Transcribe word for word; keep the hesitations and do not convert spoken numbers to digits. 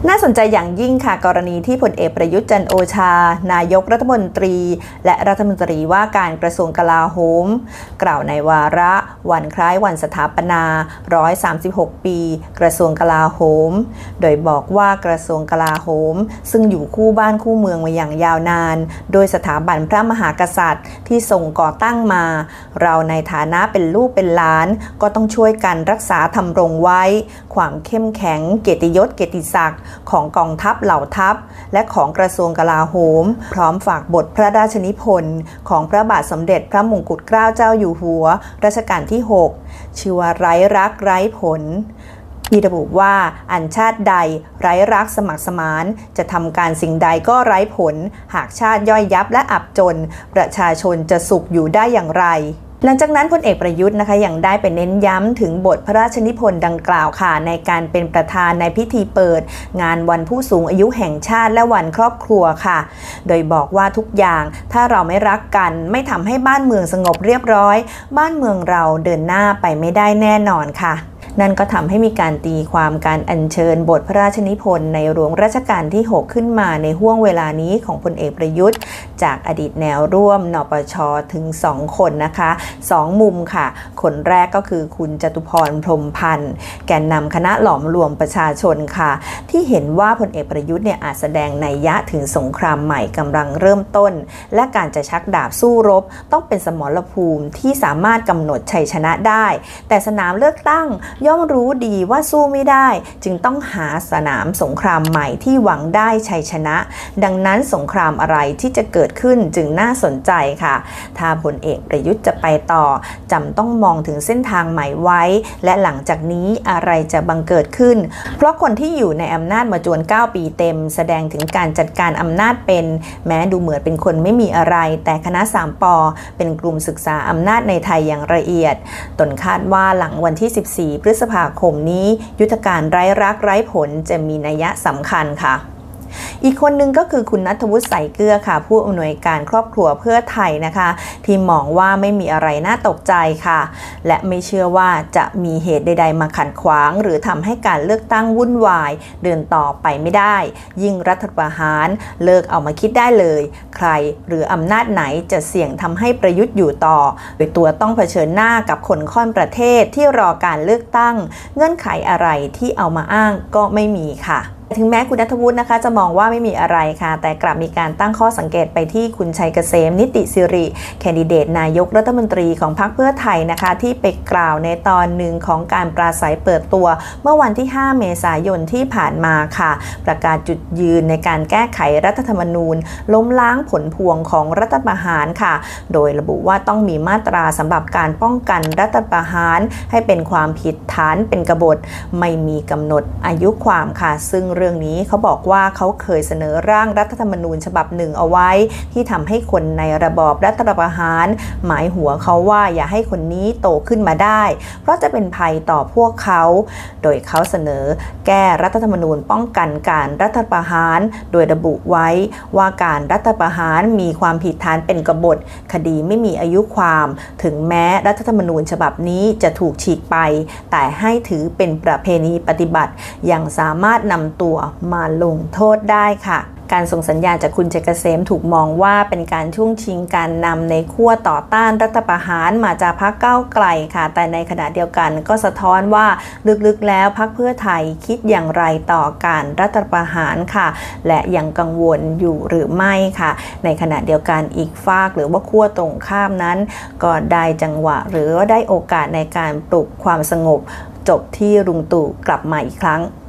น่าสนใจอย่างยิ่งค่ะกรณีที่พลเอกประยุทธ์จันทร์โอชานายกรัฐมนตรีและรัฐมนตรีว่าการกระทรวงกลาโหมกล่าวในวาระวันคล้ายวันสถาปนาหนึ่งร้อยสามสิบหกปีกระทรวงกลาโหมโดยบอกว่ากระทรวงกลาโหมซึ่งอยู่คู่บ้านคู่เมืองมาอย่างยาวนานโดยสถาบันพระมหากษัตริย์ที่ทรงก่อตั้งมาเราในฐานะเป็นลูกเป็นหลานก็ต้องช่วยกันรักษาทำรงไว้ความเข้มแข็งเกียรติยศเกียรติศักดิ์ของกองทัพเหล่าทัพและของกระทรวงกลาโหมพร้อมฝากบทพระราชนิพนธ์ของพระบาทสมเด็จพระมงกุฎเกล้าเจ้าอยู่หัวรัชกาลที่หกชื่อว่าไร้รักไร้ผลที่ระบุว่าอันชาติใดไร้รักสมัครสมานจะทำการสิ่งใดก็ไร้ผลหากชาติย่อยยับและอับจนประชาชนจะสุขอยู่ได้อย่างไรหลังจากนั้นพลเอกประยุทธ์นะคะยังได้ไปเน้นย้ำถึงบทพระราชนิพนธ์ดังกล่าวค่ะในการเป็นประธานในพิธีเปิดงานวันผู้สูงอายุแห่งชาติและวันครอบครัวค่ะโดยบอกว่าทุกอย่างถ้าเราไม่รักกันไม่ทำให้บ้านเมืองสงบเรียบร้อยบ้านเมืองเราเดินหน้าไปไม่ได้แน่นอนค่ะนั่นก็ทำให้มีการตีความการอัญเชิญบทพระราชนิพนธ์ในหลวงรัชกาลที่หกขึ้นมาในห้วงเวลานี้ของพลเอกประยุทธ์จากอดีตแนวร่วมนปช.ถึงสองคนนะคะสองมุมค่ะคนแรกก็คือคุณจตุพรพรหมพันธ์แกนนำคณะหลอมรวมประชาชนค่ะที่เห็นว่าพลเอกประยุทธ์เนี่ยอาจแสดงนัยยะถึงสงครามใหม่กำลังเริ่มต้นและการจะชักดาบสู้รบต้องเป็นสมรภูมิที่สามารถกำหนดชัยชนะได้แต่สนามเลือกตั้งย่อมรู้ดีว่าสู้ไม่ได้จึงต้องหาสนามสงครามใหม่ที่หวังได้ชัยชนะดังนั้นสงครามอะไรที่จะเกิดขึ้นจึงน่าสนใจค่ะถ้าพลเอกประยุทธ์จะไปต่อจำต้องมองถึงเส้นทางใหม่ไว้และหลังจากนี้อะไรจะบังเกิดขึ้นเพราะคนที่อยู่ในอำนาจมาจวนเก้าปีเต็มแสดงถึงการจัดการอำนาจเป็นแม้ดูเหมือนเป็นคนไม่มีอะไรแต่คณะสามปอเป็นกลุ่มศึกษาอำนาจในไทยอย่างละเอียดตนคาดว่าหลังวันที่สิบสี่พฤษภาคมนี้ยุทธการไร้รักไร้ผลจะมีนัยสำคัญค่ะอีกคนหนึ่งก็คือคุณณัฐวุฒิ ใส่เกลือค่ะผู้อำนวยการครอบครัวเพื่อไทยนะคะที่มองว่าไม่มีอะไรน่าตกใจค่ะและไม่เชื่อว่าจะมีเหตุใดๆมาขัดขวางหรือทำให้การเลือกตั้งวุ่นวายเดินต่อไปไม่ได้ยิ่งรัฐประหารเลิกเอามาคิดได้เลยใครหรืออำนาจไหนจะเสี่ยงทำให้ประยุทธ์อยู่ต่อโดยตัวต้องเผชิญหน้ากับคนค่อนประเทศที่รอการเลือกตั้งเงื่อนไขอะไรที่เอามาอ้างก็ไม่มีค่ะถึงแม้คุณณัฐวุฒินะคะจะมองว่าไม่มีอะไรค่ะแต่กลับมีการตั้งข้อสังเกตไปที่คุณชัยเกษมนิติสิริแคนดิเดตนายกรัฐมนตรีของพรรคเพื่อไทยนะคะที่ไปกล่าวในตอนหนึ่งของการปราศัยเปิดตัวเมื่อวันที่ห้าเมษายนที่ผ่านมาค่ะประกาศจุดยืนในการแก้ไขรัฐธรรมนูญล้มล้างผลพวงของรัฐประหารค่ะโดยระบุว่าต้องมีมาตราสำหรับการป้องกันรัฐประหารให้เป็นความผิดฐานเป็นกบฏไม่มีกำหนดอายุความค่ะซึ่งเรื่องนี้เขาบอกว่าเขาเคยเสนอร่างรัฐธรรมนูญฉบับหนึ่งเอาไว้ที่ทำให้คนในระบอบรัฐประหารหมายหัวเขาว่าอย่าให้คนนี้โตขึ้นมาได้เพราะจะเป็นภัยต่อพวกเขาโดยเขาเสนอแก้รัฐธรรมนูญป้องกันการรัฐประหารโดยระบุไว้ว่าการรัฐประหารมีความผิดฐานเป็นกบฏคดีไม่มีอายุความถึงแม้รัฐธรรมนูญฉบับนี้จะถูกฉีกไปแต่ให้ถือเป็นประเพณีปฏิบัติยังสามารถนำตัวมาลงโทษได้ค่ะการส่งสัญญาณจากคุณชัยเกษมถูกมองว่าเป็นการช่วงชิงการนำในขั้วต่อต้านรัฐประหารมาจากพรรคก้าวไกลค่ะแต่ในขณะเดียวกันก็สะท้อนว่าลึกๆแล้วพรรคเพื่อไทยคิดอย่างไรต่อการรัฐประหารค่ะและยังกังวลอยู่หรือไม่ค่ะในขณะเดียวกันอีกฝากหรือว่าขั้วตรงข้ามนั้นก็ได้จังหวะหรือว่าได้โอกาสในการปลุกความสงบจบที่ลุงตู่กลับมาอีกครั้ง